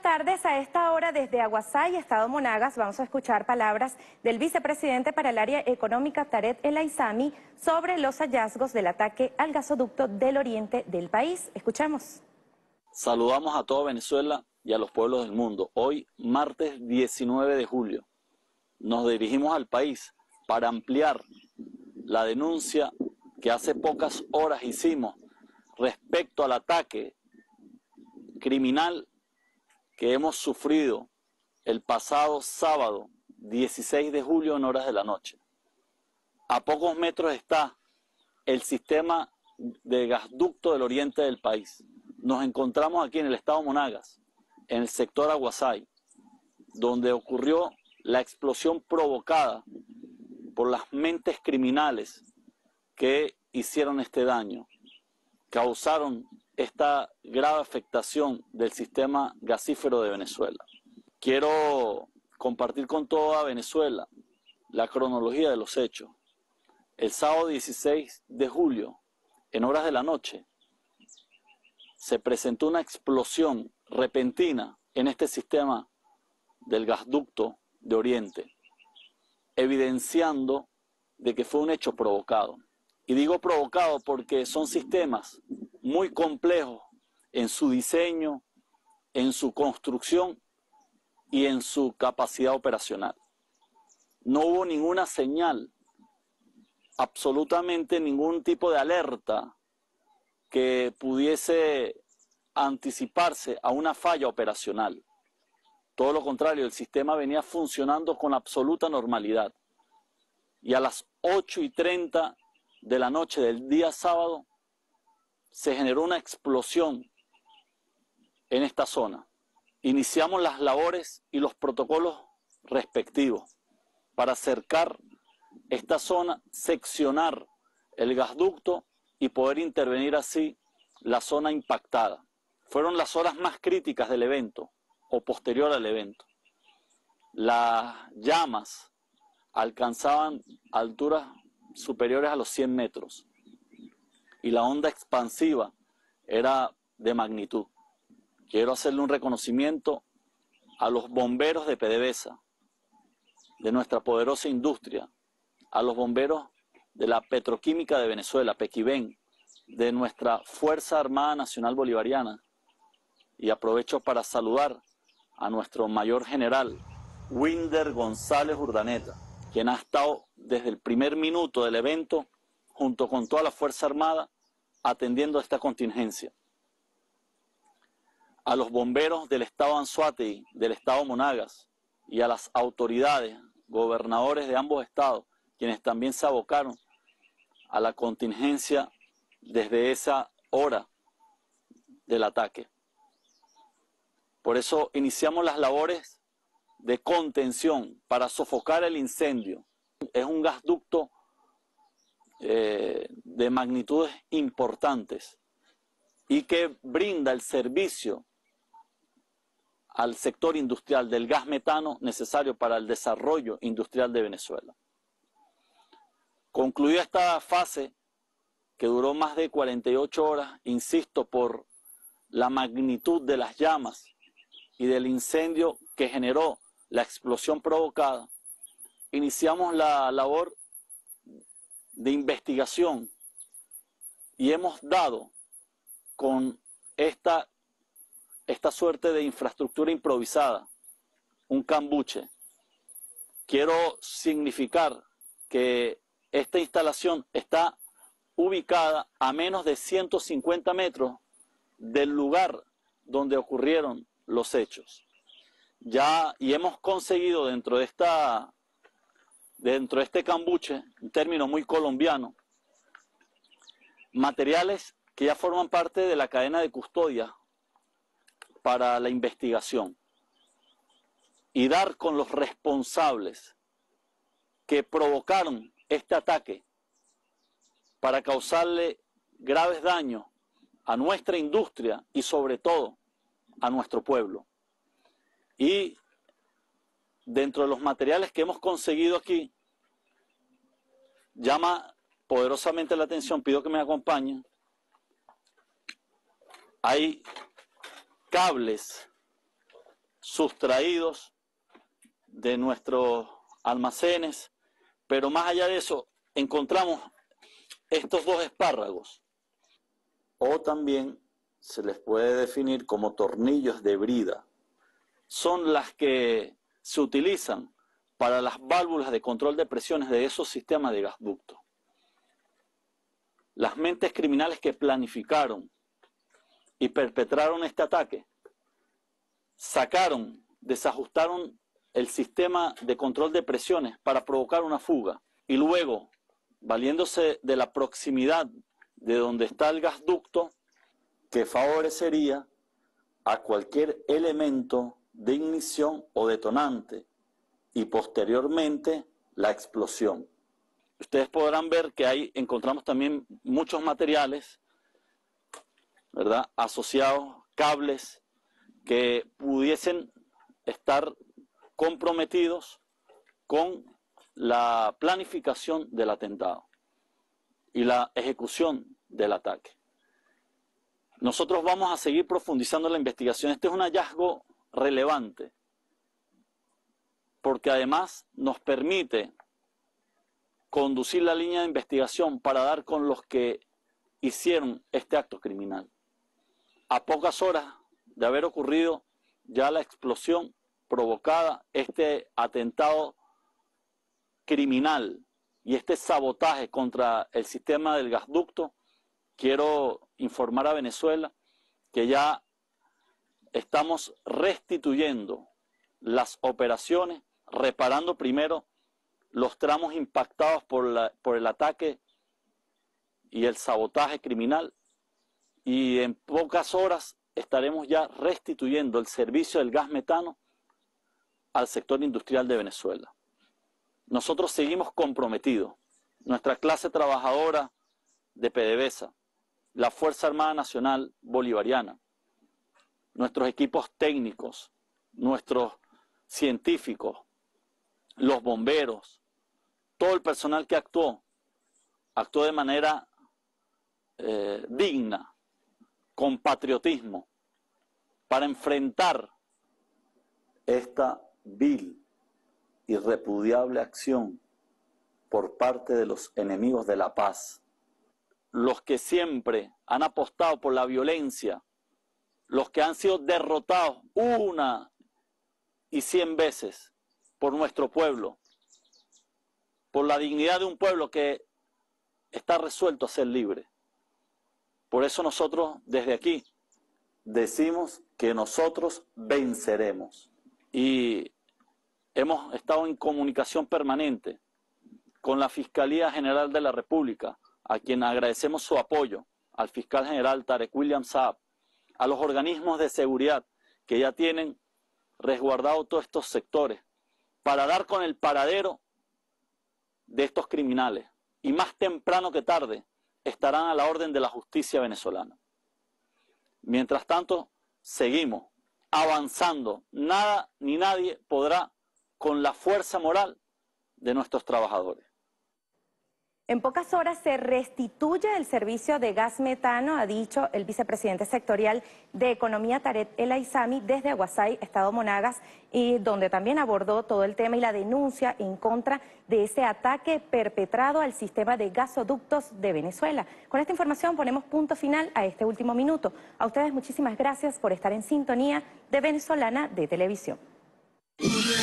tardes. A esta hora desde Aguasay, Estado Monagas, vamos a escuchar palabras del vicepresidente para el área económica, Tarek El Aizami, sobre los hallazgos del ataque al gasoducto del oriente del país. Escuchemos. Saludamos a toda Venezuela y a los pueblos del mundo. Hoy, martes 19 de julio, nos dirigimos al país para ampliar la denuncia que hace pocas horas hicimos respecto al ataque criminal que hemos sufrido el pasado sábado 16 de julio en horas de la noche. A pocos metros está el sistema de gasducto del oriente del país. Nos encontramos aquí en el estado Monagas, en el sector Aguasay, donde ocurrió la explosión provocada por las mentes criminales que hicieron este daño, causaron esta grave afectación del sistema gasífero de Venezuela. Quiero compartir con toda Venezuela la cronología de los hechos. El sábado 16 de julio, en horas de la noche, se presentó una explosión repentina en este sistema del gasducto de Oriente, evidenciando de que fue un hecho provocado. Y digo provocado porque son sistemas muy complejos en su diseño, en su construcción y en su capacidad operacional. No hubo ninguna señal, absolutamente ningún tipo de alerta que pudiese anticiparse a una falla operacional. Todo lo contrario, el sistema venía funcionando con absoluta normalidad. Y a las 8:30 de la noche del día sábado se generó una explosión en esta zona. Iniciamos las labores y los protocolos respectivos para acercar esta zona, seccionar el gasducto y poder intervenir así la zona impactada. Fueron las horas más críticas del evento o posterior al evento. Las llamas alcanzaban alturas superiores a los 100 metros y la onda expansiva era de magnitud. Quiero hacerle un reconocimiento a los bomberos de PDVSA, de nuestra poderosa industria, a los bomberos de la Petroquímica de Venezuela, Pequiven, de nuestra Fuerza Armada Nacional Bolivariana. Y aprovecho para saludar a nuestro mayor general, Winder González Urdaneta, quien ha estado desde el primer minuto del evento, junto con toda la Fuerza Armada, atendiendo esta contingencia. A los bomberos del estado Anzoátegui, del estado Monagas, y a las autoridades, gobernadores de ambos estados, quienes también se abocaron a la contingencia desde esa hora del ataque. Por eso iniciamos las labores de contención para sofocar el incendio. Es un gasducto de magnitudes importantes y que brinda el servicio al sector industrial del gas metano necesario para el desarrollo industrial de Venezuela. Concluida esta fase, que duró más de 48 horas, insisto, por la magnitud de las llamas y del incendio que generó la explosión provocada, iniciamos la labor de investigación y hemos dado con esta suerte de infraestructura improvisada, un cambuche. Quiero significar que esta instalación está ubicada a menos de 150 metros del lugar donde ocurrieron los hechos. Y hemos conseguido dentro de este cambuche, un término muy colombiano, materiales que ya forman parte de la cadena de custodia para la investigación y dar con los responsables que provocaron este ataque para causarle graves daños a nuestra industria y sobre todo a nuestro pueblo. Y dentro de los materiales que hemos conseguido aquí, llama poderosamente la atención, pido que me acompañen, hay cables sustraídos de nuestros almacenes, pero más allá de eso encontramos estos dos espárragos, o también se les puede definir como tornillos de brida. Son las que se utilizan para las válvulas de control de presiones de esos sistemas de gasducto. Las mentes criminales que planificaron y perpetraron este ataque desajustaron el sistema de control de presiones para provocar una fuga y luego, valiéndose de la proximidad de donde está el gasducto, que favorecería a cualquier elemento de ignición o detonante y posteriormente la explosión. Ustedes podrán ver que ahí encontramos también muchos materiales, ¿verdad?, asociados, cables que pudiesen estar comprometidos con la planificación del atentado y la ejecución del ataque. Nosotros vamos a seguir profundizando la investigación. Este es un hallazgo relevante porque además nos permite conducir la línea de investigación para dar con los que hicieron este acto criminal. A pocas horas de haber ocurrido ya la explosión provocada, este atentado criminal y este sabotaje contra el sistema del gasducto, quiero informar a Venezuela que ya estamos restituyendo las operaciones, reparando primero los tramos impactados por el ataque y el sabotaje criminal, y en pocas horas estaremos ya restituyendo el servicio del gas metano al sector industrial de Venezuela. Nosotros seguimos comprometidos, nuestra clase trabajadora de PDVSA, la Fuerza Armada Nacional Bolivariana, nuestros equipos técnicos, nuestros científicos, los bomberos, todo el personal que actuó de manera digna, con patriotismo, para enfrentar esta vil y repudiable acción por parte de los enemigos de la paz, los que siempre han apostado por la violencia, los que han sido derrotados 1 y 100 veces por nuestro pueblo, por la dignidad de un pueblo que está resuelto a ser libre. Por eso nosotros desde aquí decimos que nosotros venceremos. Y hemos estado en comunicación permanente con la Fiscalía General de la República, a quien agradecemos su apoyo, al fiscal general Tarek William Saab, a los organismos de seguridad que ya tienen resguardado todos estos sectores, para dar con el paradero de estos criminales. Y más temprano que tarde estarán a la orden de la justicia venezolana. Mientras tanto, seguimos avanzando. Nada ni nadie podrá con la fuerza moral de nuestros trabajadores. En pocas horas se restituye el servicio de gas metano, ha dicho el vicepresidente sectorial de Economía Tarek El Aizami desde Aguasay, Estado Monagas, y donde también abordó todo el tema y la denuncia en contra de ese ataque perpetrado al sistema de gasoductos de Venezuela. Con esta información ponemos punto final a este último minuto. A ustedes muchísimas gracias por estar en sintonía de Venezolana de Televisión.